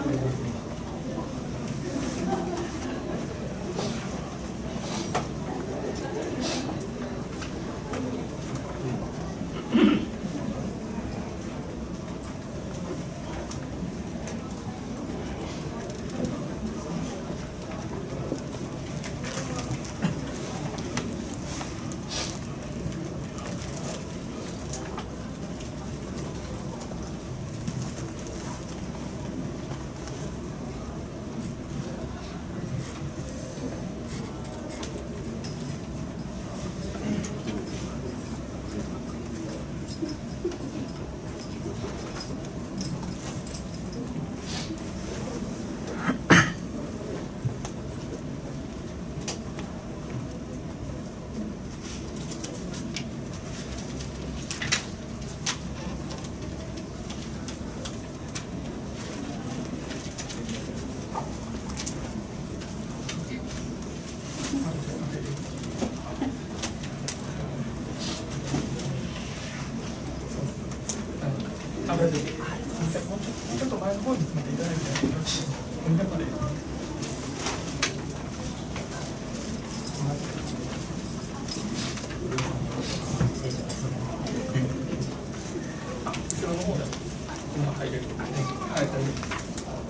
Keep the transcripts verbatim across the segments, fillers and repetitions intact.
ちょっと前の方に詰めていただいてよろしいですか。後ろの方で今入れる。はい、大丈夫です。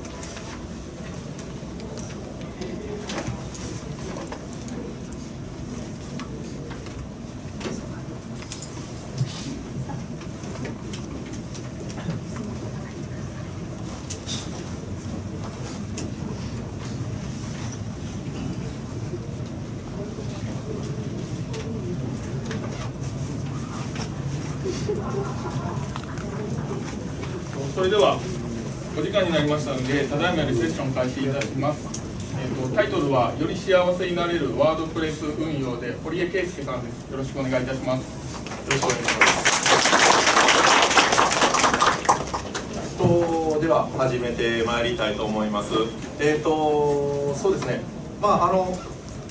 それではお時間になりましたので、ただいまよりセッション開始いたします。えー、とタイトルは「より幸せになれるワードプレス運用」で堀江圭介さんです。よろしくお願いいたします。よろしくお願いします。 とでは始めてまいりたいと思います。えっ、ー、とそうですね。まああの、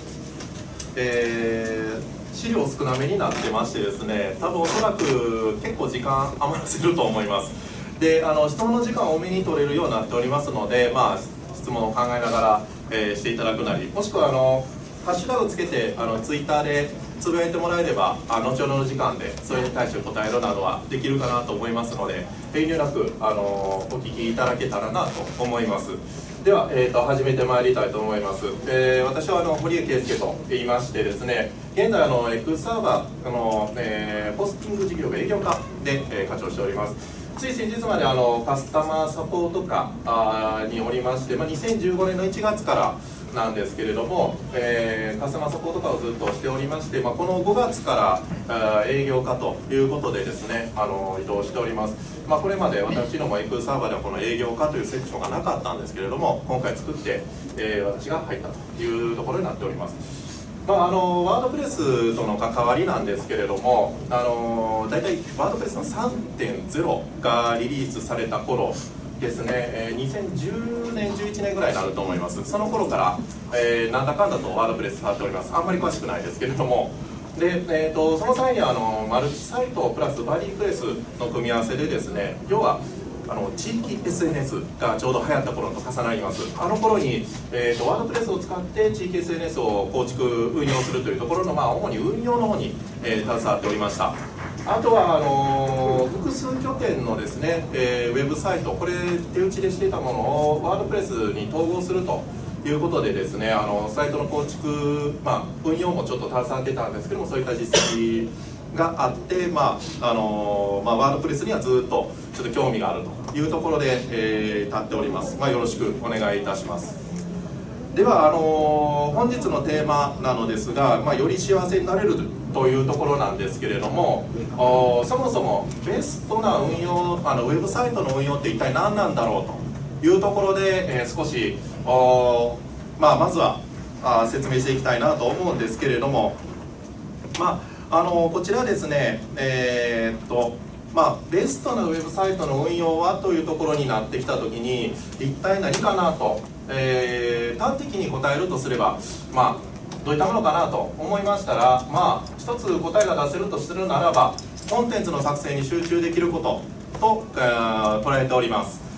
えー、資料少なめになってましてですね、多分おそらく結構時間余らせると思います。であの質問の時間を多めに取れるようになっておりますので、まあ、質問を考えながら、えー、していただくなり、もしくはあのハッシュタグつけてあのツイッターでつぶやいてもらえれば、あ後ほどの時間でそれに対して答えるなどはできるかなと思いますので、遠慮なくあのお聞きいただけたらなと思います。では、えー、と始めてまいりたいと思います。えー、私はあの堀江圭介と言いましてですね、現在あの X サーバーの、えー、ポスティング事業部営業課で、えー、課長しております。つい先日まであのカスタマーサポート課におりまして、まあ、にせんじゅうごねんのいちがつからなんですけれども、えー、カスタマーサポート課をずっとしておりまして、まあ、このごがつから営業課ということでですね、あの移動しております。まあ、これまで私ども X サーバーではこの営業課というセクションがなかったんですけれども、今回作って、えー、私が入ったというところになっております。まあ、あのワードプレスとの関わりなんですけれども、あの大体ワードプレスの さんてんゼロ がリリースされた頃ですね、えー、にせんじゅうねんじゅういちねんぐらいになると思います。その頃から、えー、なんだかんだとワードプレス触っております。あんまり詳しくないですけれども、で、えー、とその際にはあのマルチサイトプラスバディプレスの組み合わせでですね、要はあの地域 エスエヌエス がちょうど流行った頃と重なります。あの頃に、えー、とワードプレスを使って地域 エスエヌエス を構築運用するというところの、まあ、主に運用の方に、えー、携わっておりました。あとはあのー、複数拠点のですね、えー、ウェブサイト、これ手打ちでしていたものをワードプレスに統合するということでですね、あのサイトの構築、まあ、運用もちょっと携わってたんですけども、そういった実績があって、まああのーまあ、ワードプレスにはずっとちょっと興味があるというところで、えー、立っております。まあ、よろしくお願いいたします。ではあのー、本日のテーマなのですが、まあ、より幸せになれるというところなんですけれども、そもそもベストな運用、あのウェブサイトの運用って一体何なんだろうというところで、えー、少し、まあ、まずはあ説明していきたいなと思うんですけれども、まああのー、こちらですね、えー、っとまあ、ベストなウェブサイトの運用はというところになってきたときに、一体何かなと、えー、端的に答えるとすれば、まあ、どういったものかなと思いましたら、まあ、一つ答えが出せるとするならば、コンテンツの作成に集中できることと、えー、捉えております。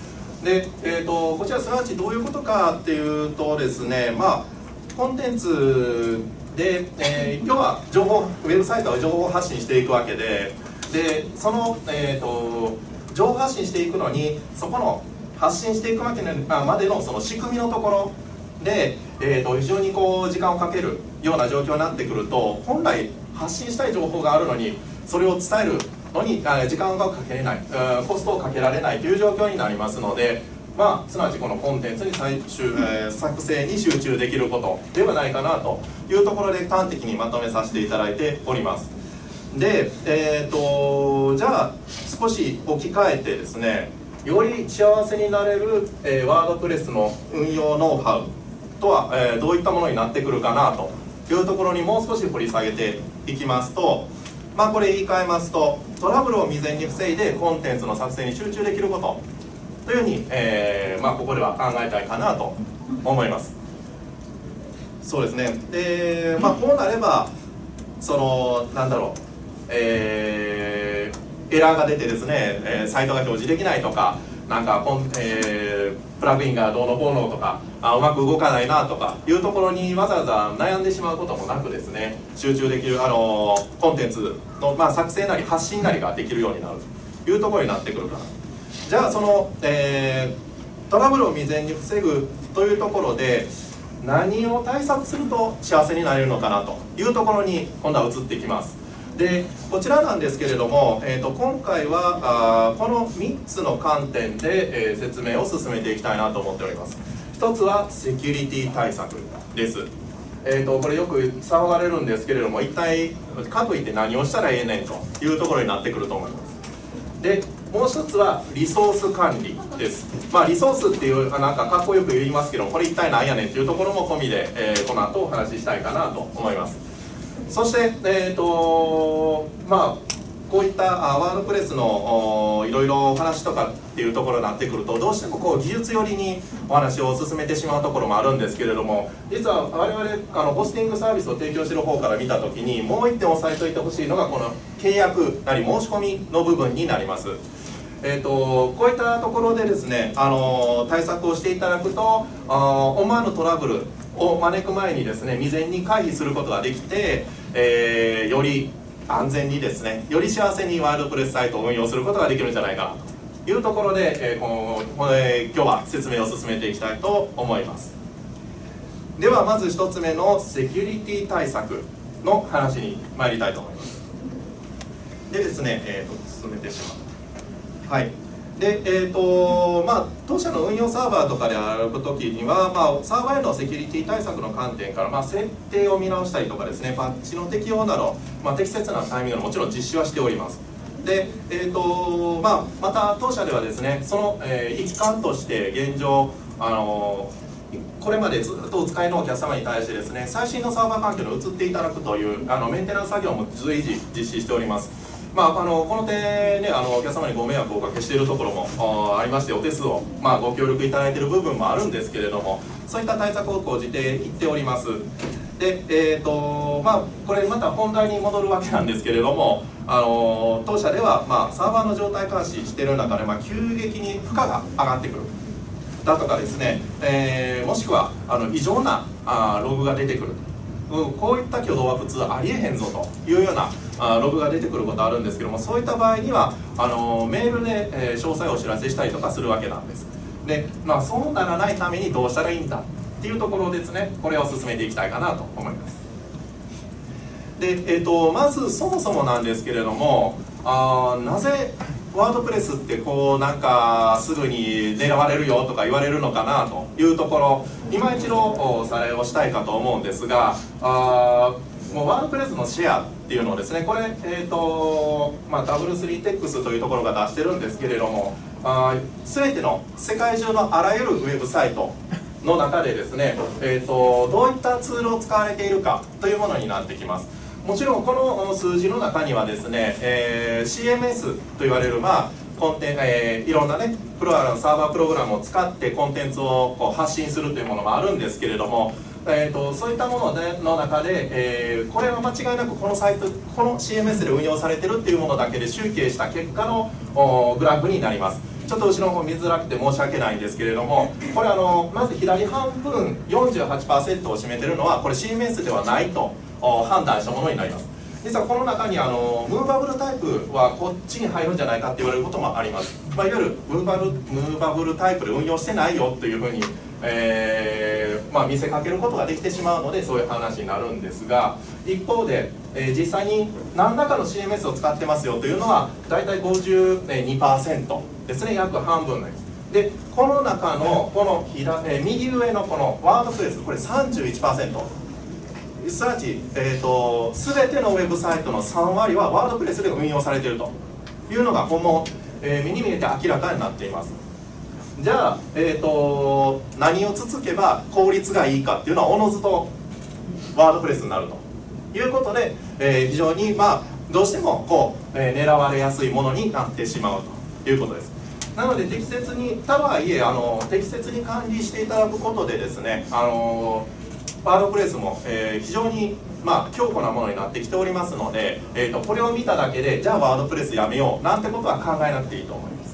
で、えー、とこちらすなわちどういうことかっていうとですね、まあ、コンテンツで、えー、要は情報、ウェブサイトは情報発信していくわけで、でその、えー、と情報発信していくのに、そこの発信していくわけまでのその仕組みのところで、えー、と非常にこう時間をかけるような状況になってくると、本来発信したい情報があるのにそれを伝えるのに時間がかけれない、コストをかけられないという状況になりますので、まあ、すなわちこのコンテンツに最終、えー、作成に集中できることではないかなというところで端的にまとめさせていただいております。で、えー、とじゃあ少し置き換えてですね、より幸せになれる、えー、ワードプレスの運用ノウハウとは、えー、どういったものになってくるかなというところにもう少し掘り下げていきますと、まあ、これ言い換えますと、トラブルを未然に防いでコンテンツの作成に集中できることというふうに、えーまあ、ここでは考えたいかなと思います。そうですね。で、まあ、こうなればそのなんだろう、えー、エラーが出てですね、えー、サイトが表示できないとか、なんかコン、えー、プラグインがどうのこうのとか、あうまく動かないなとかいうところにわざわざ悩んでしまうこともなくですね、集中できる、あのー、コンテンツの、まあ、作成なり発信なりができるようになるというところになってくるかな。じゃあその、えー、トラブルを未然に防ぐというところで何を対策すると幸せになれるのかなというところに今度は移っていきます。でこちらなんですけれども、えー、と今回はあこのみっつの観点で、えー、説明を進めていきたいなと思っております。ひとつはセキュリティ対策です。えー、とこれよく騒がれるんですけれども、一体かといって何をしたらええねんというところになってくると思います。でもう一つはリソース管理です。まあリソースっていうなんかかっこよく言いますけど、これ一体何やねんっていうところも込みで、えー、この後お話ししたいかなと思います。そして、えーとまあ、こういったワードプレスのいろいろお話とかっていうところになってくると、どうしてもこう技術寄りにお話を進めてしまうところもあるんですけれども、実は我々あのホスティングサービスを提供している方から見た時にもう一点押さえておいてほしいのがこの契約なり申し込みの部分になります。えー、とこういったところでですね、あの対策をしていただくと、あ思わぬトラブルを招く前にですね、未然に回避することができて、えー、より安全にですね、より幸せにワードプレスサイトを運用することができるんじゃないかなというところで、えー、このこれ今日は説明を進めていきたいと思います。ではまずひとつめのセキュリティ対策の話に参りたいと思います。でですね、えー、と進めてしまう。はい。で、えーとまあ、当社の運用サーバーとかで歩くときには、まあ、サーバーへのセキュリティ対策の観点から、まあ、設定を見直したりとかですね、パッチの適用など、まあ、適切なタイミングでもちろん実施はしております。で、えーとまあ、また当社ではですね、その、えー、一環として現状、あのー、これまでずっとお使いのお客様に対してですね、最新のサーバー環境に移っていただくというあのメンテナンス作業も随時実施しております。まあ、あのこの点、ね、あのお客様にご迷惑をおかけしているところもありまして、お手数を、まあ、ご協力いただいている部分もあるんですけれども、そういった対策を講じていっております。で、えーとまあ、これまた本題に戻るわけなんですけれども、あの当社では、まあ、サーバーの状態監視している中で、まあ、急激に負荷が上がってくるだとかですね、えー、もしくはあの異常なあログが出てくる、うん、こういった挙動は普通ありえへんぞというようなあログが出てくることあるんですけども、そういった場合にはあのメールで、えー、詳細をお知らせしたりとかするわけなんです。で、まあ、そうならないためにどうしたらいいんだっていうところですね、これを進めていきたいかなと思います。で、えーと、まずそもそもなんですけれども、あなぜワードプレスってこうなんかすぐに狙われるよとか言われるのかなというところ、今一度おさらいをしたいかと思うんですが、あもうワードプレスのシェアっていうのをですね、これ、えーとまあ、ダブリュースリーテックス というところが出してるんですけれども、あ全ての世界中のあらゆるウェブサイトの中でですね、えーとどういったツールを使われているかというものになってきます。もちろんこの数字の中にはですね、えー、シーエムエス と言われる、まあコンテンえー、いろんなねプロのサーバープログラムを使ってコンテンツをこう発信するというものもあるんですけれども、えー、とそういったものでの中で、えー、これは間違いなくこのサイトこの シーエムエス で運用されてるっていうものだけで集計した結果のグラフになります。 ちょっと後ろの方見づらくて申し訳ないんですけれども、これあのまず左半分 よんじゅうはちパーセント を占めているのはこれ シーエムエス ではないと判断したものになります。実はこの中にあのムーバブルタイプはこっちに入るんじゃないかって言われることもあります、まあ、いわゆるムーバブル、ムーバブルタイプで運用してないよというふうに、えーまあ、見せかけることができてしまうのでそういう話になるんですが、一方で、えー、実際に何らかの シーエムエス を使ってますよというのは大体 ごじゅうにパーセント ですね、約半分です。でこの中のこの左、えー、右上のこのワードプレス、これ さんじゅういちパーセント、すなわち、えーと、全てのウェブサイトのさん割はワードプレスで運用されているというのがこの、えー、目に見えて明らかになっています。じゃあ、えーと、何をつつけば効率がいいかっていうのはおのずとワードプレスになるということで、えー、非常に、まあ、どうしてもこう、えー、狙われやすいものになってしまうということです。なので適切に、とはいえあの適切に管理していただくことでですね、あのーワードプレスも、えー、非常に、まあ、強固なものになってきておりますので、えーと、これを見ただけでじゃあワードプレスやめようなんてことは考えなくていいと思います。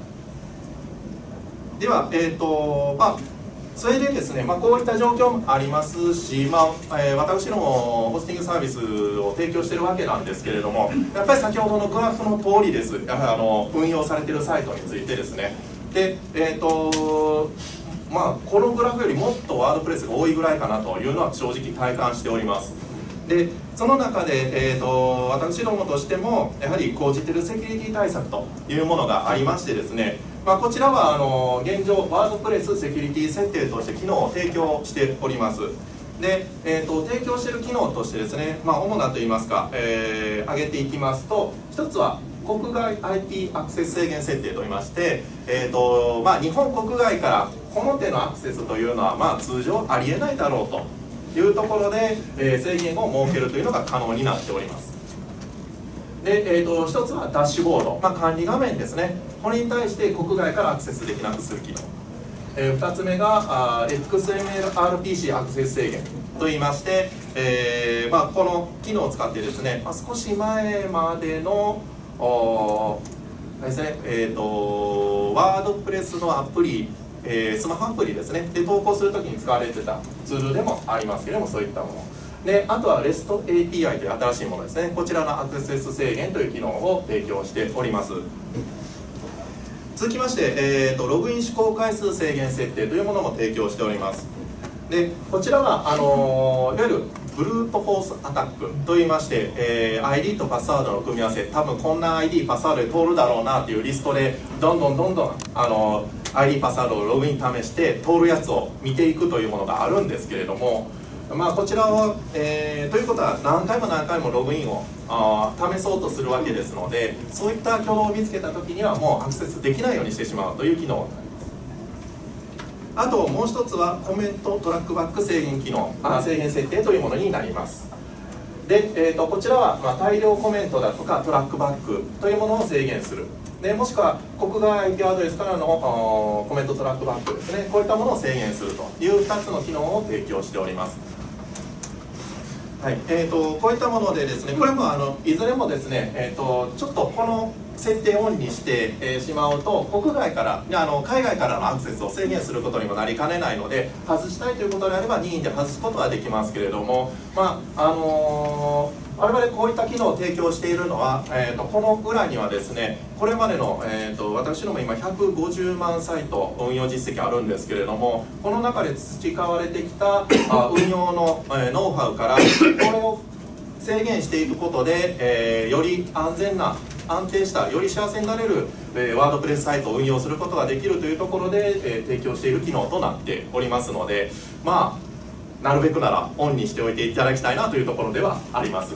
では、えーとまあ、それでですね、まあ、こういった状況もありますし、まあえー、私どもホスティングサービスを提供しているわけなんですけれども、やっぱり先ほどのグラフの通りです。やはりあの運用されているサイトについてですね、で、えーとまあ、このグラフよりもっとワードプレスが多いぐらいかなというのは正直体感しております。でその中で、えーと、私どもとしてもやはり講じているセキュリティ対策というものがありましてですね、まあ、こちらはあの現状ワードプレスセキュリティ設定として機能を提供しております。で、えーと、提供している機能としてですね、まあ、主なといいますか、えー、挙げていきますと、一つは国外 アイティー アクセス制限設定といいまして、えーとまあ、日本国外からこの手のアクセスというのは、まあ、通常ありえないだろうというところで、えー、制限を設けるというのが可能になっております。で、えーと、一つはダッシュボード、まあ、管理画面ですね、これに対して国外からアクセスできなくする機能、えー、ふたつめがあ エックスエムエルアールピーシー アクセス制限といいまして、えーまあ、この機能を使ってですね、まあ、少し前までのおですね、えーと、ワードプレスのアプリ、えー、スマホアプリですねで投稿するときに使われてたツールでもありますけれども、そういったもので、あとは レスト エーピーアイ という新しいものですね、こちらのアクセス制限という機能を提供しております。続きまして、えーと、ログイン試行回数制限設定というものも提供しております。でこちらはあのー、いわゆるブルートフォースアタックといいまして、えー、アイディー とパスワードの組み合わせ、多分こんな アイディー パスワードで通るだろうなというリストでどんどんどんどんあの アイディー パスワードをログイン試して通るやつを見ていくというものがあるんですけれども、まあ、こちらは、えー、ということは何回も何回もログインをあ試そうとするわけですので、そういった挙動を見つけた時にはもうアクセスできないようにしてしまうという機能。あともう一つはコメントトラックバック制限機能、あ制限設定というものになります。で、えー、とこちらは、まあ、大量コメントだとかトラックバックというものを制限する。でもしくは国外 アイピー アドレスからのコメントトラックバックですね、こういったものを制限するというふたつの機能を提供しております。はいえー、とこういったものでですね、これもあのいずれもですね、えー、とちょっとこの設定オンにして、えー、しまうと国外からあの海外からのアクセスを制限することにもなりかねないので、外したいということであれば任意で外すことはできますけれども、まああのー我々こういった機能を提供しているのは、えー、とこの裏にはですね、これまでの、えー、と私ども今ひゃくごじゅうまんサイト運用実績あるんですけれども、この中で培われてきたあ運用の、えー、ノウハウからこれを制限していくことで、えー、より安全な安定したより幸せになれる、えー、ワードプレスサイトを運用することができるというところで、えー、提供している機能となっておりますので、まあなるべくならオンにしておいていただきたいなというところではあります。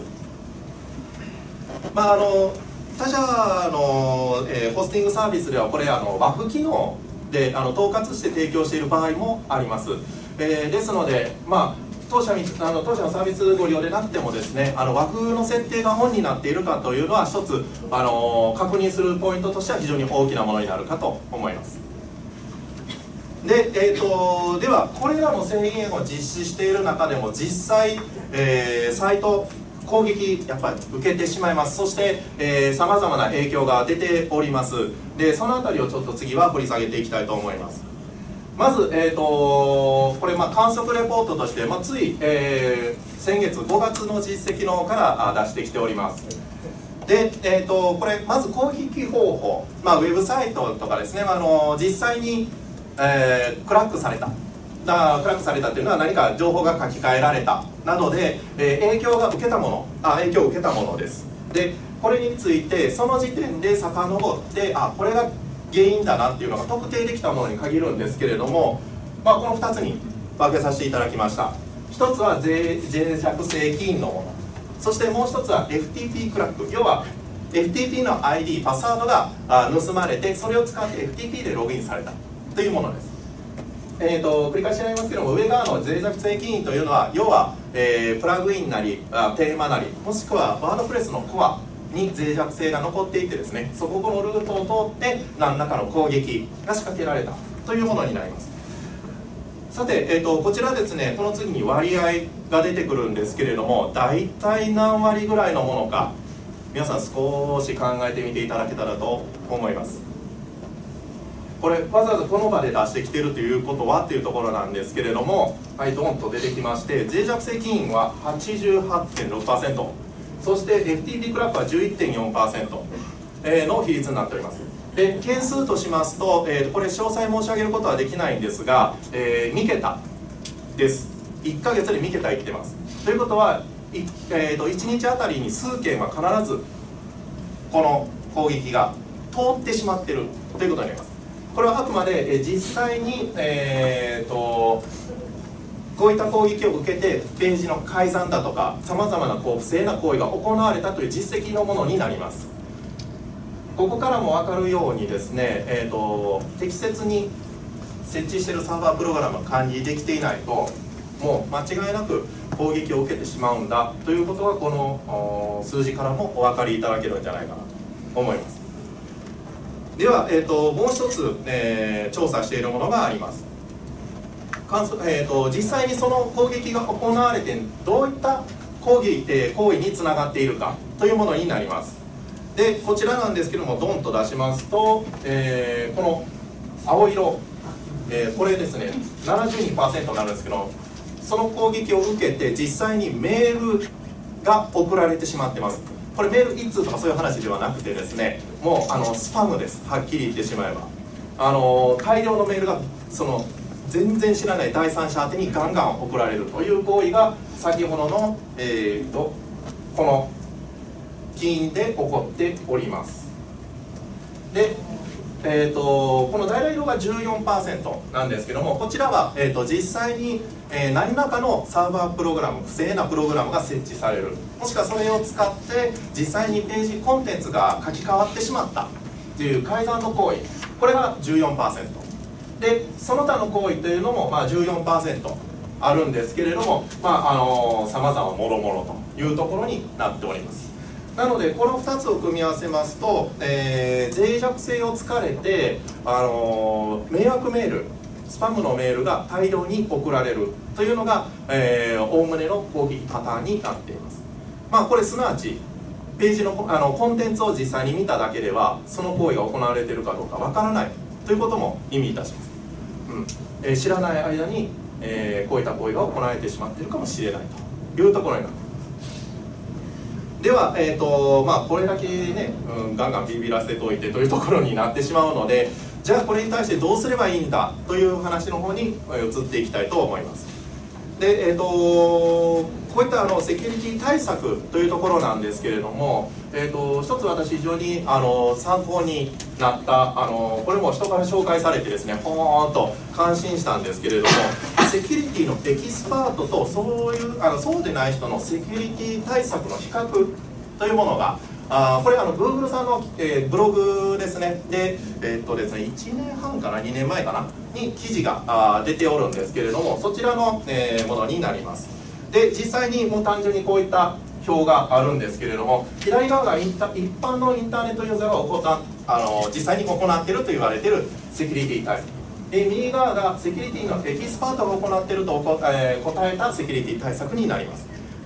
まあ、あの他社の、えー、ホスティングサービスではこれあの ダブリューエフ 機能であの統括して提供している場合もあります。えー、ですので、まあ、当社にあの当社のサービスご利用でなくてもですね、あの ダブリューエフ の設定がオンになっているかというのは一つあの確認するポイントとしては非常に大きなものになるかと思います。で, えー、とではこれらの制限を実施している中でも実際、えー、サイト攻撃やっぱり受けてしまいます。そしてさまざまな影響が出ております。でそのあたりをちょっと次は掘り下げていきたいと思います。まず、えー、とこれ、まあ、観測レポートとして、まあ、つい、えー、先月ごがつの実績の方から出してきております。で、えー、とこれまず攻撃方法、まあ、ウェブサイトとかですね、あの実際に、えー、クラックされただクラックされたというのは何か情報が書き換えられたなどで、えー、影響が受けたものあ影響を受けたものです。でこれについてその時点で遡ってあこれが原因だなっていうのが特定できたものに限るんですけれども、まあ、このふたつに分けさせていただきました。ひとつは脆弱性起因のもの、そしてもうひとつは エフティーピー クラック、要は エフティーピー の アイディー パスワードが盗まれてそれを使って エフティーピー でログインされたというものです。えー、と繰り返しになりますけども、上側の脆弱性起因というのは要は、えー、プラグインなりあテーマなりもしくはワードプレスのコアに脆弱性が残っていてですね、そこのルートを通って何らかの攻撃が仕掛けられたというものになります。さて、えー、とこちらですね、この次に割合が出てくるんですけれども、大体何割ぐらいのものか皆さん少し考えてみていただけたらと思います。これわざわざこの場で出してきてるということはというところなんですけれども、はい、ドンと出てきまして、脆弱性起因は はちじゅうはちてんろくパーセント、そして エフティーピー クラックは じゅういってんよんパーセント の比率になっております。で件数としますと、えー、これ詳細申し上げることはできないんですが、えー、にけたです。いっかげつでにけたいってます。ということは、い、えー、といちにちあたりに数件は必ずこの攻撃が通ってしまっているということになります。これはあくまで、えー、実際に、えー、とこういった攻撃を受けてページの改ざんだとかさまざまなこう不正な行為が行われたという実績のものになります。ここからも分かるようにですね、えー、と適切に設置しているサーバープログラムが管理できていないともう間違いなく攻撃を受けてしまうんだということがこの数字からもお分かりいただけるんじゃないかなと思います。では、えー、ともう一つ、えー、調査しているものがあります。えー、と実際にその攻撃が行われてどういった攻撃、えー、行為につながっているかというものになります。でこちらなんですけども、ドンと出しますと、えー、この青色、えー、これですね ななじゅうにパーセント になるんですけど、その攻撃を受けて実際にメールが送られてしまってます。これメール一通とかそういう話ではなくてですね、もうあのスパムです。はっきり言ってしまえばあの大量のメールがその全然知らない第三者宛てにガンガン送られるという行為が先ほどの、えー、とこの起因で起こっております。で、えー、とこの橙色が じゅうよんパーセント なんですけども、こちらは、えー、と実際に、えー、何らかのサーバープログラム、不正なプログラムが設置される、もしくはそれを使って実際にページコンテンツが書き換わってしまったという改ざんの行為、これが じゅうよんパーセントで、その他の行為というのも、まあ、じゅうよんパーセント あるんですけれども、まああのさまざまもろもろというところになっております。なのでこのふたつを組み合わせますと、えー、脆弱性を突かれて、あのー、迷惑メール、スパムのメールが大量に送られるというのがおおむねの攻撃パターンになっています。まあ、これすなわちページの、あのコンテンツを実際に見ただけではその行為が行われているかどうかわからないということも意味いたします。うんえー、知らない間に、えー、こういった行為が行われてしまっているかもしれないというところになります。では、えーとまあ、これだけね、うん、ガンガンビビらせておいてというところになってしまうので、じゃあこれに対してどうすればいいんだという話の方に移っていきたいと思います。で、えーとこういったあのセキュリティ対策というところなんですけれども、えーと一つ私非常にあの参考になったあのこれも人から紹介されてですね、ポーンと感心したんですけれども、セキュリティのエキスパートとそういうあのそうでない人のセキュリティ対策の比較というものが、あこれあの Google さんの、えー、ブログですね。で、えーっとですね、いちねんはんかなにねんまえかなに記事があ出ておるんですけれども、そちらの、えー、ものになります。で実際にもう単純にこういった表があるんですけれども、左側がインタ一般のインターネットユーザーが行ったあの実際に行っていると言われているセキュリティ対策、で右側がセキュリティのエキスパートが行っていると、えー、答えたセキュリティ対策になります。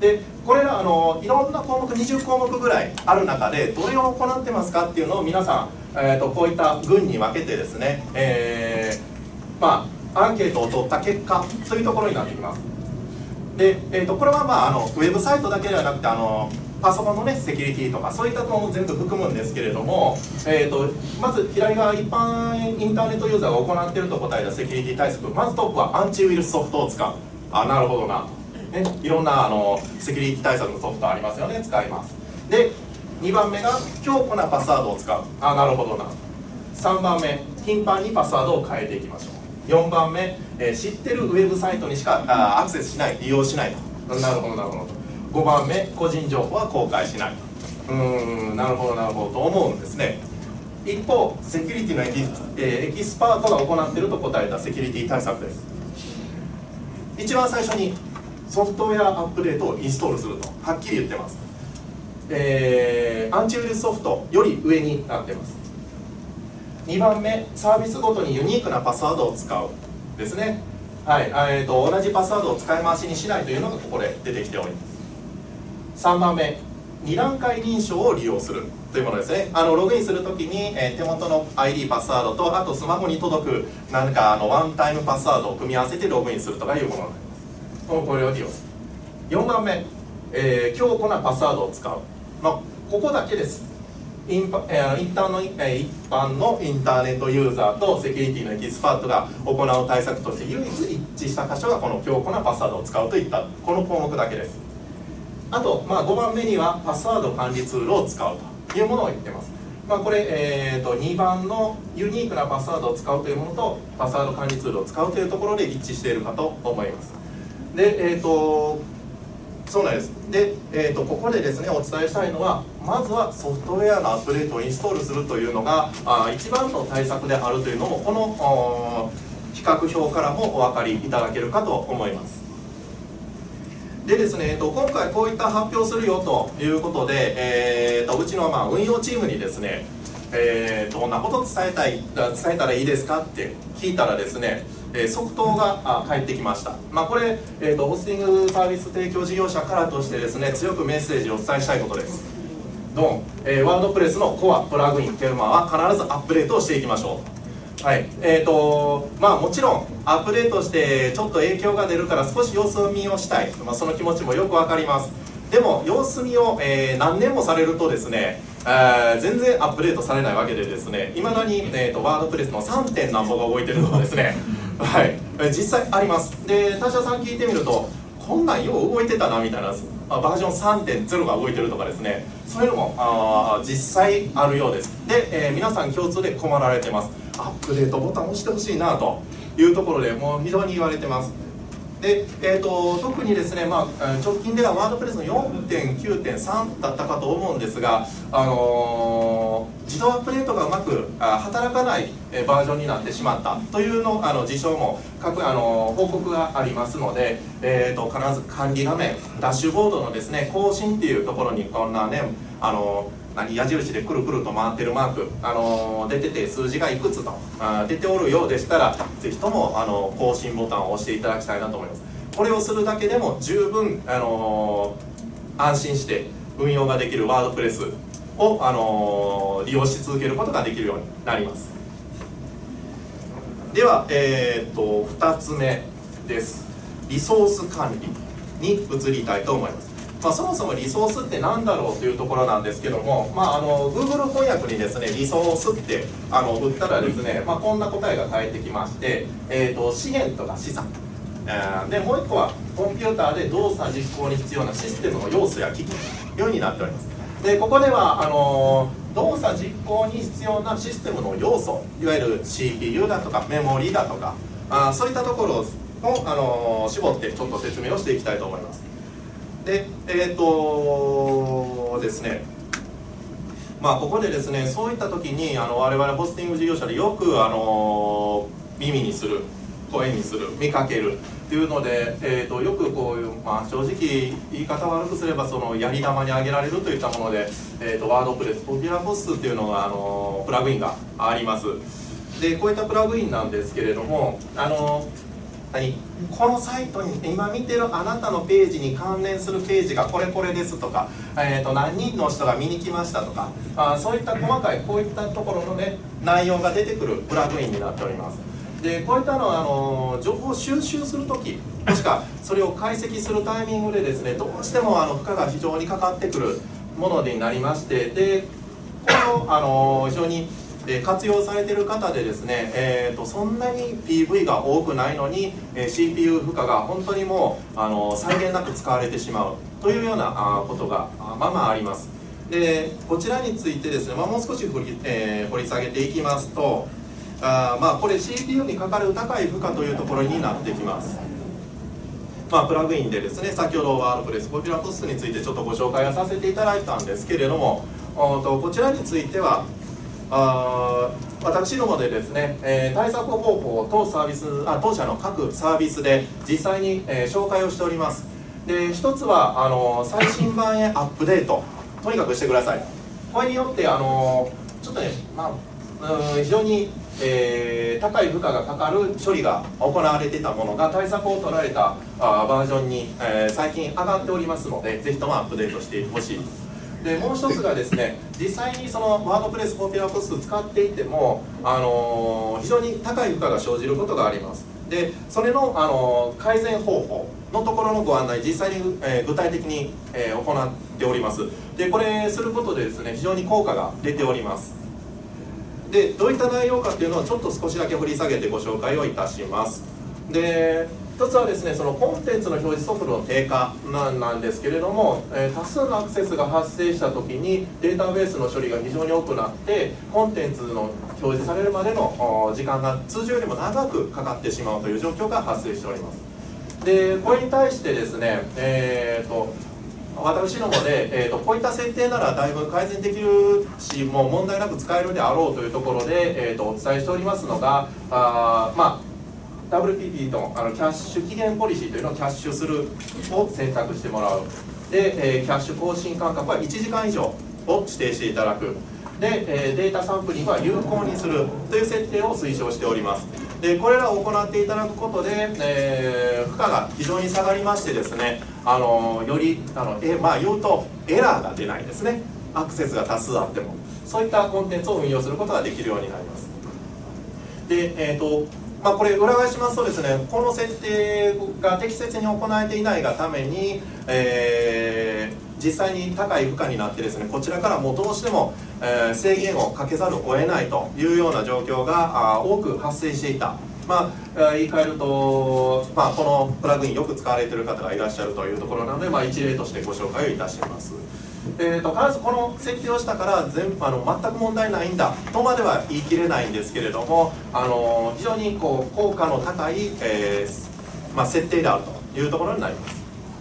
でこれらあのいろんな項目にじゅう項目ぐらいある中でどれを行ってますかっていうのを皆さん、えー、とこういった群に分けてですね、えー、まあアンケートを取った結果というところになってきます。で、えー、とこれは、まあ、あのウェブサイトだけではなくてあのパソコンの、ね、セキュリティとかそういったのも全部含むんですけれども、えー、とまず左側一般インターネットユーザーが行っていると答えたセキュリティ対策、まずトップはアンチウイルスソフトを使う。あ、なるほどな、ね、いろんなあのセキュリティ対策のソフトありますよね、使います。でにばんめが強固なパスワードを使う。あ、なるほどな。さんばんめ頻繁にパスワードを変えていきましょう。よんばんめ、えー、知ってるウェブサイトにしかあアクセスしない、利用しないと。なるほどなるほど。ごばんめ個人情報は公開しない。うーん、なるほどなるほどと思うんですね。一方セキュリティのエキ、えー、エキスパートが行っていると答えたセキュリティ対策です。一番最初にソフトウェアアップデートをインストールするとはっきり言ってます。えー、アンチウイルスソフトより上になってます。にばんめサービスごとにユニークなパスワードを使うですね。はい、えー、と同じパスワードを使い回しにしないというのがここで出てきております。さんばんめに段階認証を利用するというものですね。あのログインするときに、えー、手元の アイディー パスワードとあとスマホに届く何かあのワンタイムパスワードを組み合わせてログインするとかいうものになります。これを利用する。よんばんめ、えー、強固なパスワードを使う。まあ、ここだけです。インパ、えー、インターの、えー、一般のインターネットユーザーとセキュリティのエキスパートが行う対策として唯一一致した箇所がこの強固なパスワードを使うといったこの項目だけです。あと、まあ、ごばんめにはパスワード管理ツールを使うというものを言ってます。まあ、これ、えー、とにばんのユニークなパスワードを使うというものとパスワード管理ツールを使うというところで一致しているかと思います。で、えーとそうなんです。で、えー、とここでですねお伝えしたいのは、まずはソフトウェアのアップデートをインストールするというのがあ一番の対策であるというのもこの比較表からもお分かりいただけるかと思います。でですね、えー、と今回こういった発表するよということで、えー、とうちのまあ運用チームにですね、えー、どんなことを伝えたい伝えたらいいですかって聞いたらですね、えー、即答が返ってきました。まあ、これ、えーと、ホスティングサービス提供事業者からとしてですね強くメッセージをお伝えしたいことです。ドン、えー、ワードプレスのコアプラグインテルマは必ずアップデートをしていきましょう。はい、えーとまあ、もちろんアップデートしてちょっと影響が出るから少し様子見をしたい、まあ、その気持ちもよくわかります。でも様子見を、えー、何年もされるとですね、えー、全然アップデートされないわけでですね、いまだに、えーと、ワードプレスのさんてんなんぼが動いてるとかですねはい、実際あります。で他社さん聞いてみるとこんなんよう動いてたなみたいな、バージョン さんてんゼロ が動いてるとかですね、そういうのもあ実際あるようです。で、えー、皆さん共通で困られてます。アップデートボタン押してほしいなというところでもう非常に言われてます。で、えー、と特にですね、まあ、直近ではワードプレスの よんてんきゅうてんさん だったかと思うんですが、あのー、自動アップデートがうまく働かないバージョンになってしまったというのあの事象も各、あのー、報告がありますので、えー、と必ず管理画面ダッシュボードのですね更新っていうところにこんなね、あのー何矢印でくるくると回ってるマーク、あのー、出てて数字がいくつとあ出ておるようでしたらぜひとも、あのー、更新ボタンを押していただきたいなと思います。これをするだけでも十分、あのー、安心して運用ができるワードプレスを、あのー、利用し続けることができるようになります。では、えー、とふたつめです。リソース管理に移りたいと思います。まあ、そもそもリソースって何だろうというところなんですけども、まあ、あの Google 翻訳にですねリソースってあの打ったらですね、まあ、こんな答えが返ってきまして、えー、と資源とか資産、えー、でもう一個はコンピューターで動作実行に必要なシステムの要素や機器というようになっております。でここではあの動作実行に必要なシステムの要素、いわゆる シーピーユー だとかメモリだとかあそういったところをあの絞ってちょっと説明をしていきたいと思います。で、えーとですね、まあここでですね、そういった時にあの我々ホスティング事業者でよくあの耳にする、声にする、見かけるっていうので、えーとよくこういう、まあ、正直言い方悪くすればそのやり玉に挙げられるといったもので、えーとワードプレスポピュラーホスっていうのがあのプラグインがあります。でこういったプラグインなんですけれども、あの何このサイトに今見てるあなたのページに関連するページがこれこれですとか、えー、と何人の人が見に来ましたとか、あそういった細かいこういったところのね内容が出てくるプラグインになっております。でこういったのはあの情報収集するとき、もしくはそれを解析するタイミングでですね、どうしてもあの負荷が非常にかかってくるものになりまして、でこのあの非常に活用されている方でですね、えー、とそんなに ピーブイ が多くないのに シーピーユー 負荷が本当にもうあの際限なく使われてしまうというようなことがまあまああります。でこちらについてですね、まあ、もう少し掘り、えー、掘り下げていきますと、あまあこれ シーピーユー にかかる高い負荷というところになってきます。まあ、プラグインでですね、先ほどワードプレスポピュラーポストについてちょっとご紹介をさせていただいたんですけれども、とこちらについてはあ私どもでですね、えー、対策方法を当サービスあ当社の各サービスで実際に、えー、紹介をしております。で一つはあの最新版へアップデートとにかくしてください。これによってあのちょっとね、まあ、うん非常に、えー、高い負荷がかかる処理が行われていたものが対策を取られたあバージョンに、えー、最近上がっておりますので、ぜひともアップデートしてほしい。でもう一つがですね、実際にそのワードプレスポピュラーポスト使っていても、あのー、非常に高い負荷が生じることがあります。でそれの、あのー、改善方法のところのご案内、実際に、えー、具体的に、えー、行っております。でこれすることでですね、非常に効果が出ております。でどういった内容かっていうのをちょっと少しだけ掘り下げてご紹介をいたします。で一つはですね、そのコンテンツの表示速度の低下なんなんですけれども、えー、多数のアクセスが発生した時にデータベースの処理が非常に多くなって、コンテンツの表示されるまでの時間が通常よりも長くかかってしまうという状況が発生しております。でこれに対してですね、えーと私どもで、えーと、こういった設定ならだいぶ改善できるし、もう問題なく使えるであろうというところで、えーと、お伝えしておりますのが、あまあダブリューピーピー とあのキャッシュ期限ポリシーというのをキャッシュするを選択してもらう。で、えー、キャッシュ更新間隔はいちじかん以上を指定していただく。で、えー、データサンプリングは有効にするという設定を推奨しております。でこれらを行っていただくことで、えー、負荷が非常に下がりましてですね、あのよりあのえ、まあ、言うとエラーが出ないですね。アクセスが多数あってもそういったコンテンツを運用することができるようになります。で、えーとまあ、これ裏返しますとですね、この設定が適切に行えていないがために、えー、実際に高い負荷になってですね、こちらからもうどうしても、えー、制限をかけざるを得ないというような状況があ多く発生していた。まあ、言い換えると、まあ、このプラグインよく使われている方がいらっしゃるというところなので、まあ、一例としてご紹介をいたします。えーと、必ずこの設定をしたから全あの全く問題ないんだとまでは言い切れないんですけれども、あの非常にこう効果の高い、えーまあ、設定であるというところになります。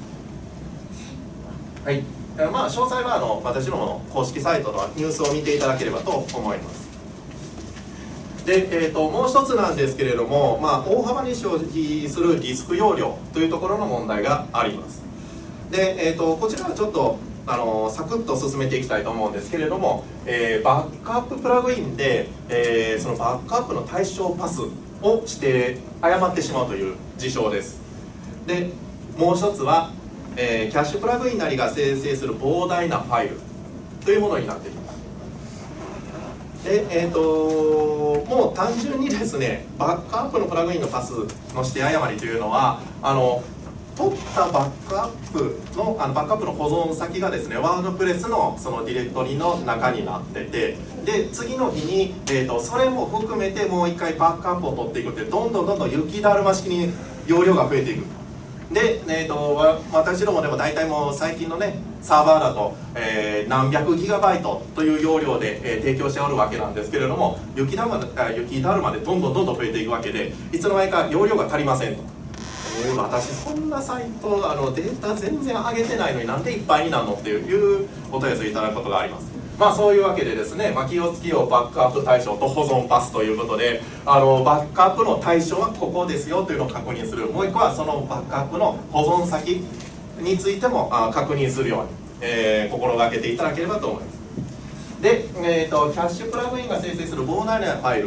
はい、まあ、詳細はあの私どもの公式サイトのニュースを見ていただければと思います。で、えー、ともう一つなんですけれども、まあ、大幅に生じするリスク容量というところの問題があります。で、えー、とこちらはちょっとあのサクッと進めていきたいと思うんですけれども、えー、バックアッププラグインで、えー、そのバックアップの対象パスをして誤ってしまうという事象です。でもう一つは、えー、キャッシュプラグインなりが生成する膨大なファイルというものになっています。でえー、ともう単純にですね、バックアップのプラグインのパスのして誤りというのは、あの取ったバックアップのあのバックアップの保存先がですね、ワードプレスのそのディレクトリの中になってて、で次の日に、えー、とそれも含めてもう一回バックアップを取っていくって、どんどんどんどん雪だるま式に容量が増えていく。で、えー、と私どもでも大体もう最近のねサーバーだと、えー、何百ギガバイトという容量で、えー、提供しておるわけなんですけれども、雪だるまで雪だるまでどんどんどんどん増えていくわけで、いつの間にか容量が足りませんと。えー、私そんなサイトあのデータ全然上げてないのになんでいっぱいになるのっていうお問い合わせいただくことがあります。まあそういうわけでですね、まあ、気をつけようバックアップ対象と保存パスということで、あのバックアップの対象はここですよというのを確認する。もう一個はそのバックアップの保存先についてもあ確認するように、えー、心がけていただければと思います。で、えーと、キャッシュプラグインが生成する膨大なファイル、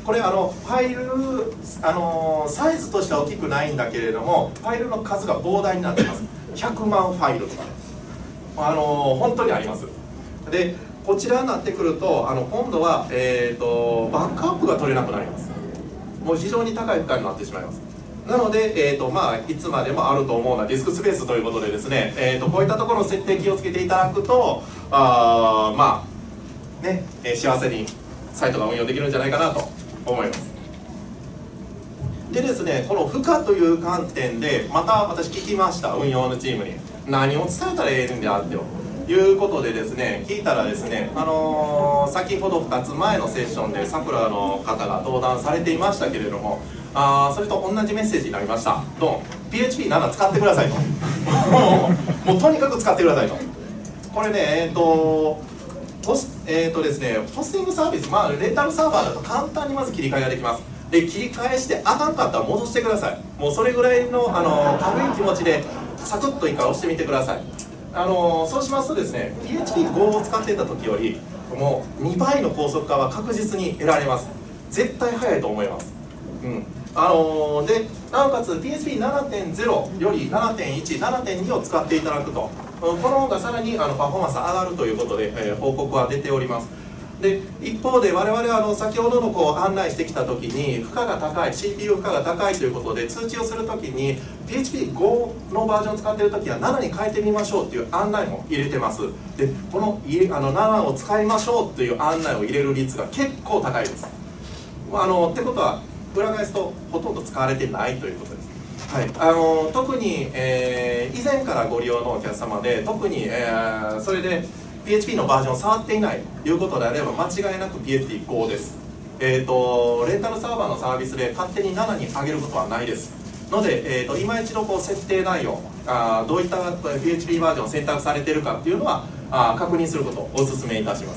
これあのファイルあのサイズとしては大きくないんだけれども、ファイルの数が膨大になってます。ひゃくまんファイルとかね、あの本当にあります。でこちらになってくると、あの今度は、えー、とバックアップが取れなくなります。もう非常に高い負荷になってしまいます。なので、えーとまあ、いつまでもあると思うのはディスクスペースということでですね、えー、とこういったところの設定気をつけていただくと、あまあね、えー、幸せにサイトが運用できるんじゃないかなと思います。でですね、この負荷という観点でまた私聞きました、運用のチームに何を伝えたらええんだってよいうことでですね、聞いたらですね、あのー、先ほどふたつまえのセッションでさくらの方が登壇されていましたけれども、あそれと同じメッセージになりました。ドン ピーエイチピーなな 使ってくださいともうとにかく使ってくださいと。これね、えっ、ー、とホスえーとですね、ホスティングサービス、まあ、レンタルサーバーだと簡単にまず切り替えができます。で切り替えしてあかんかったら戻してください。もうそれぐらいの、あの軽い気持ちでサクッといいから押してみてください。あのそうしますとですね、 ピーエイチピーご を使っていた時よりもうにばいの高速化は確実に得られます。絶対早いと思います。うんあのー、でなおかつ ピーエイチピーななてんゼロ より ななてんいち、ななてんに を使っていただくと、この方がさらにあのパフォーマンス上がるということで、えー、報告は出ております。で一方で我々はあの先ほどのこう案内してきた時に負荷が高い シーピーユー 負荷が高いということで通知をする時に ピーエイチピーご のバージョンを使っている時はななに変えてみましょうという案内も入れてます。でこのあのななを使いましょうという案内を入れる率が結構高いです。あのってことは裏返すとほとんど使われてないということです。はい、あの特に、えー、以前からご利用のお客様で特に、えー、それで ピーエイチピー のバージョンを触っていないということであれば間違いなく ピーエイチピーご です。えーと、レンタルサーバーのサービスで勝手にななに上げることはないですので、えーと、今一度こう設定内容あどういった ピーエイチピー バージョンを選択されているかっていうのはあ確認することをお勧めいたします。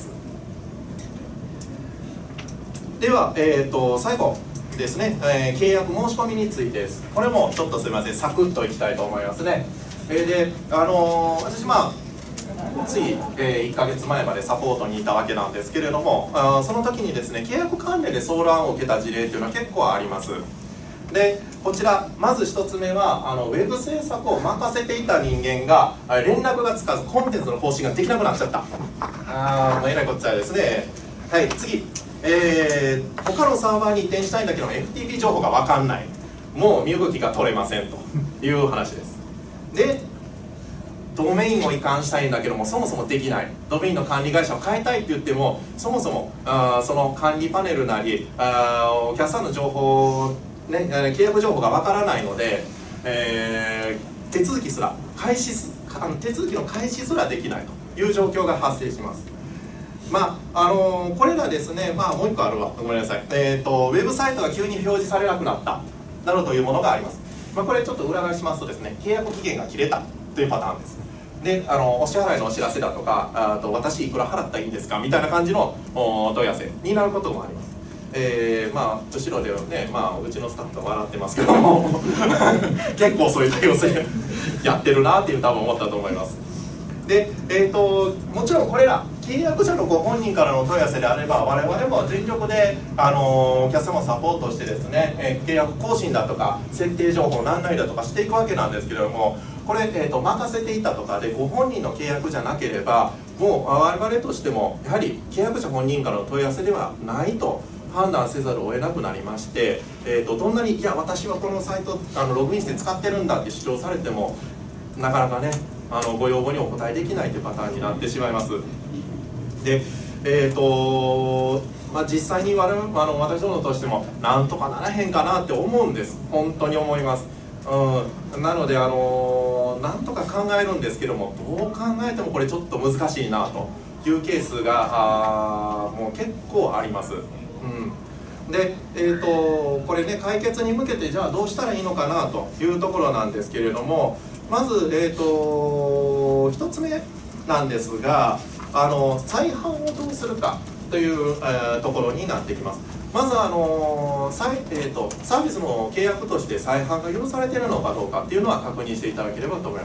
では、えーと、最後ですね、えー、契約申し込みについてです。これもちょっとすみません、サクッといきたいと思いますね。えー、で、あのー、私まあつい、えー、いっかげつまえまでサポートにいたわけなんですけれども、あその時にですね、契約関連で相談を受けた事例というのは結構あります。でこちらまずひとつめはあのウェブ制作を任せていた人間が連絡がつかずコンテンツの更新ができなくなっちゃった。あーもうえらいこっちゃですね。はい、次、えー、他のサーバーに移転したいんだけど エフティーピー 情報が分かんない、もう身動きが取れませんという話です。でドメインを移管したいんだけどもそもそもできない、ドメインの管理会社を変えたいって言ってもそもそもあその管理パネルなりあお客さんの情報、ね、契約情報がわからないので、えー、手続きすら開始すあの手続きの開始すらできないという状況が発生します。まああのー、これらですね、まあ、もう一個あるわ、ごめんなさい、えーと、ウェブサイトが急に表示されなくなったなどというものがあります。まあ、これちょっと裏返しますとですね、契約期限が切れたというパターンです。であのお支払いのお知らせだとかあと私いくら払ったらいいんですかみたいな感じのお問い合わせになることもあります。えー、まあ後ろでね、まあ、うちのスタッフが笑ってますけども結構そういう対応性やってるなっていう多分思ったと思います。で、えーと、もちろんこれら契約者のご本人からの問い合わせであれば我々も全力で、あのー、お客様をサポートしてですね、えー、契約更新だとか設定情報何々だとかしていくわけなんですけれども、これ、えーと、任せていたとかでご本人の契約じゃなければもう我々としてもやはり契約者本人からの問い合わせではないと判断せざるを得なくなりまして、えーと、どんなにいや私はこのサイトあのログインして使ってるんだって主張されてもなかなかねあのご要望にお答えできないというパターンになってしまいます。で、えーとまあ、実際に我々あの私どもとしてもなんとかならへんかなって思うんです。本当に思います。うん、なので、あのー、なんとか考えるんですけどもどう考えてもこれちょっと難しいなというケースがあもう結構あります。うん、で、えーとこれね解決に向けてじゃあどうしたらいいのかなというところなんですけれども、まず、えーとひとつめなんですがあの再販をどうするかという、えー、ところになってきます。まず、あのーえー、とサービスの契約として再販が許されているのかどうかっていうのは確認していただければと思います。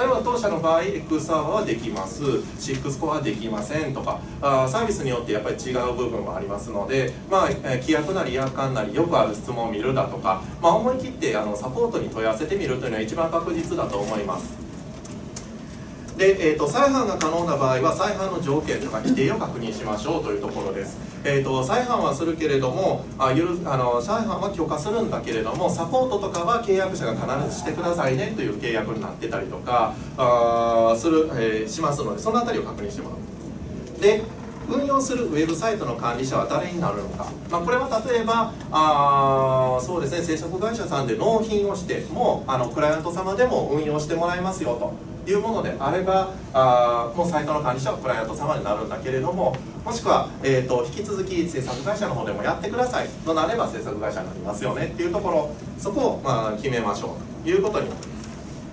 例えば当社の場合 X サーバーはできます、シックスコアはできませんとか、あサービスによってやっぱり違う部分もありますので、まあ、規約なり約款なりよくある質問を見るだとか、まあ、思い切ってあのサポートに問い合わせてみるというのは一番確実だと思います。で、えーと、再販が可能な場合は再販の条件とか規定を確認しましょうというところです。えーと、再販はするけれどもあゆるあの再販は許可するんだけれどもサポートとかは契約者が必ずしてくださいねという契約になってたりとかあする、えー、しますので、そのあたりを確認してもらう。で運用するウェブサイトの管理者は誰になるのか、まあ、これは例えばあそうですね、制作会社さんで納品をしてもあのクライアント様でも運用してもらいますよというものであれば、あもうサイトの管理者はクライアント様になるんだけれども、もしくは、えーと、引き続き制作会社の方でもやってくださいとなれば制作会社になりますよねっていうところ、そこを、まあ、決めましょうということになります。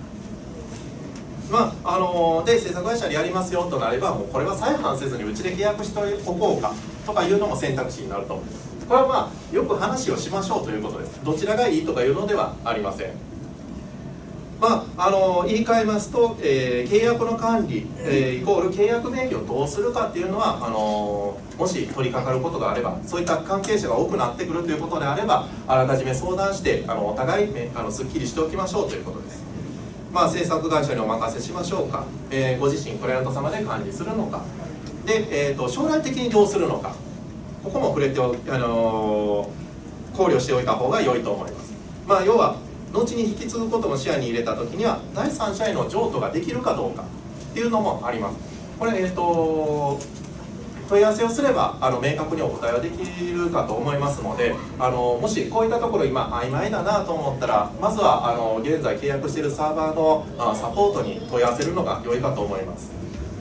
まああのー、で制作会社でやりますよとなれば、もうこれは再販せずにうちで契約しておこうかとかいうのも選択肢になると思います。これはまあよく話をしましょうということです。どちらがいいとかいうのではありません。まああのー、言い換えますと、えー、契約の管理、えー、イコール契約名義をどうするかっていうのはあのー、もし取り掛かることがあれば、そういった関係者が多くなってくるということであれば、あらかじめ相談してあのお互いあのすっきりしておきましょうということです。まあ、制作会社にお任せしましょうか、えー、ご自身クライアント様で管理するのかで、えー、と将来的にどうするのか、ここも触れてお、あのー、考慮しておいた方が良いと思います。まあ、要は後に引き継ぐことも視野に入れた時には第三者への譲渡ができるかどうかっていうのもあります。これ、えー、と問い合わせをすればあの明確にお答えはできるかと思いますので、あのもしこういったところ今曖昧だなと思ったら、まずはあの現在契約しているサーバーのあサポートに問い合わせるのが良いかと思います。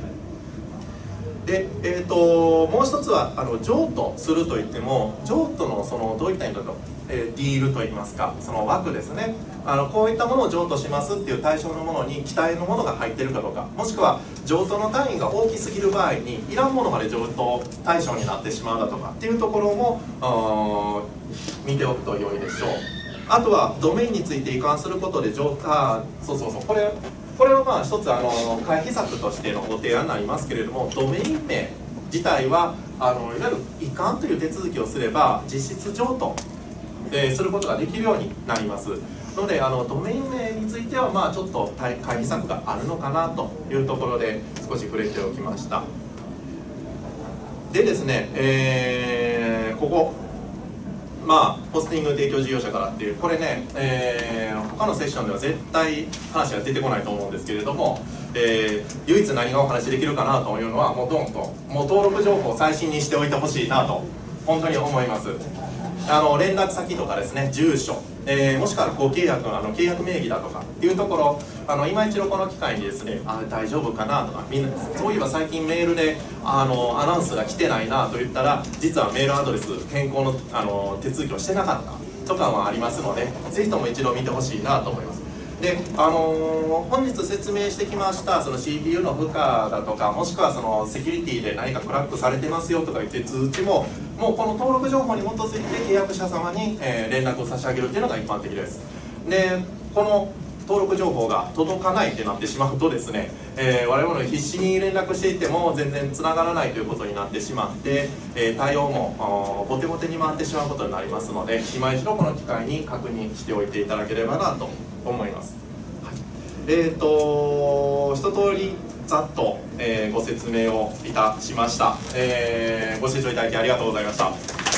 で、えー、ともう一つはあの譲渡するといっても、譲渡のそのどういった意味だと、えー、ディールといいますか、その枠ですね、あのこういったものを譲渡しますっていう対象のものに期待のものが入っているかどうか、もしくは譲渡の単位が大きすぎる場合にいらんものまで譲渡対象になってしまうだとかっていうところも見ておくと良いでしょう。あとはドメインについて移管することで譲渡、あそうそうそうこれこれはまあ一つあの回避策としてのご提案になりますけれども、ドメイン名自体はあのいわゆる移管という手続きをすれば実質譲渡、えー、することができるようになりますので、あのドメイン名についてはまあちょっと回避策があるのかなというところで少し触れておきました。でですね、えー、ここまあ、ホスティング提供事業者からっていうこれね、えー、他のセッションでは絶対話は出てこないと思うんですけれども、えー、唯一何がお話しできるかなというのはもうドンともう登録情報を最新にしておいてほしいなと本当に思います。あの連絡先とかですね、住所、えー、もしくはご契約あの契約名義だとかっていうところ、あの今一度この機会にですね、あ大丈夫かなとか、みんなそういえば最近メールであのアナウンスが来てないなと言ったら、実はメールアドレス変更のあの手続きをしてなかったとかもありますので、ぜひとも一度見てほしいなと思います。で、あのー、本日説明してきましたその シーピーユー の負荷だとか、もしくはそのセキュリティで何かクラックされてますよとかいう手続きも、もうこの登録情報に基づいて契約者様に、えー、連絡を差し上げるというのが一般的です。で、この登録情報が届かないってなってしまうとですね、えー、我々必死に連絡していても全然つながらないということになってしまって、えー、対応もボテボテに回ってしまうことになりますので、今一度この機会に確認しておいていただければなと思います。はい、えーと一通りざっと、えー、ご説明をいたしました。えー、ご清聴いただきありがとうございました。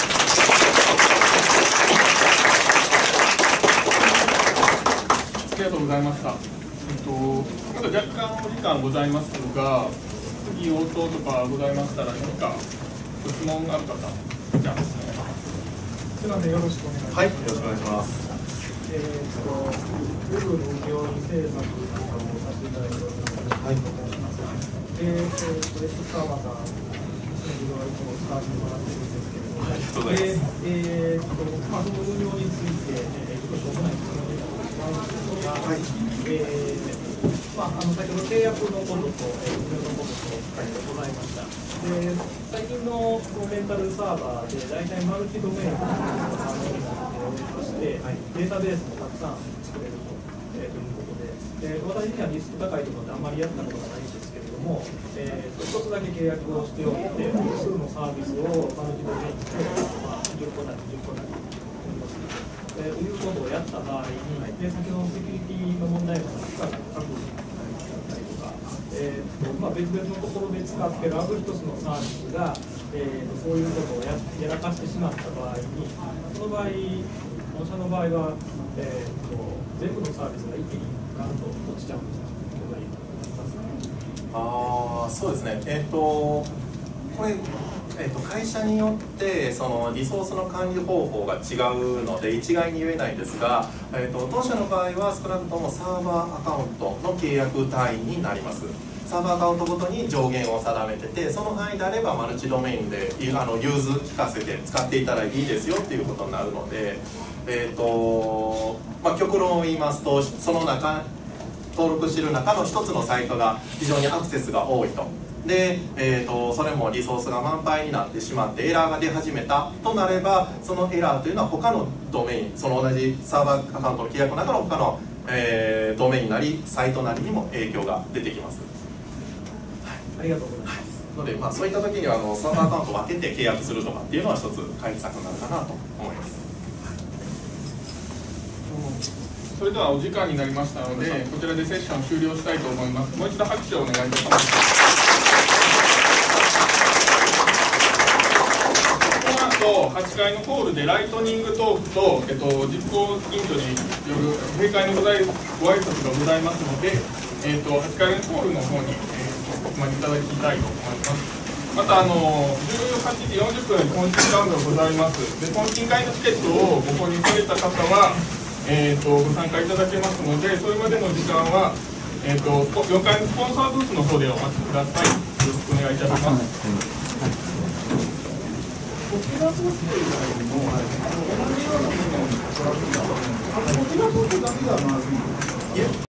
ありがとうございました。えっと、まだ若干お時間ございますが、次応答とかございましたら、何かご質問がある方、じゃあ、 すみません、よろしくお願いします。 はい、よろしくお願いします。 えー、っと、ウェブの運用に制作なんかをさせていただいております。はい、お願いします。えー、っと、レッツサーバーさん、いろいろいつも使わせてもらってるんですけれども、 ありがとうございます。 えー、っと、まあ、その運用について、えー、少しお話しさせていただきますが、はい、えー、まあ、あの先ほど契約のことと、えー、運用のことと書いてございました。で、最近のレンタルサーバーで、大体マルチドメインが可能になっておりまして、はい、データベースもたくさん作れるとえー、ということで、えー、私にはリスク高いところであんまりやったことがないんですけれども、えー、と一つだけ契約をしておいて、複数のサービスをマルチドメインで、まあ、じゅっこなりじゅっこなりということをやった場合に、で先ほどのセキュリティの問題も深く確認だったりとか、えーとまあ、別々のところで使っているある一つのサービスが、えー、とそういうことを や, やらかしてしまった場合に、その場合、御社の場合は、えー、と全部のサービスが一気にガンと落ちちゃうんですか？ ああ、そうですね。えっ、ー、とこれ、えー、と会社によってそのリソースの管理方法が違うので一概に言えないんですが、えー、と当社の場合は少なくともサーバーアカウントの契約単位になります。サーバーアカウントごとに上限を定めてて、その範囲であればマルチドメインであの融通聞かせて使っていただいていいですよっていうことになるので、えーとまあ、極論を言いますと、その中登録している中の一つのサイトが非常にアクセスが多いと。で、えー、とそれもリソースが満杯になってしまってエラーが出始めたとなれば、そのエラーというのは他のドメイン、その同じサーバーアカウントの契約の中の他の、えー、ドメインなりサイトなりにも影響が出てきます。 ありがとうございます。 ので、まあ、そういった時にはあのサーバーアカウントを分けて契約するとかっていうのは一つ解決策になるかなと思います。 それではお時間になりましたので、こちらでセッションを終了したいと思います。もう一度拍手をお願いいたします。この後はちかいのホールでライトニングトークと、えっと、実行委員長による閉会のご挨拶がございますので、えっと、はちかいのホールの方に、えーお集まりいただきたいと思います。またあのじゅうはちじよんじゅっぷんに懇親会がございます。で懇親会のチケットをご購入された方は、えー、とご参加いただけますので、それまでの時間は、えー、とよんかいのスポンサーブースの方でお待ちください。よろしくお願いいたします。こちらブースというのも、同じようなものをトラックが、こちらブースだけがまずい。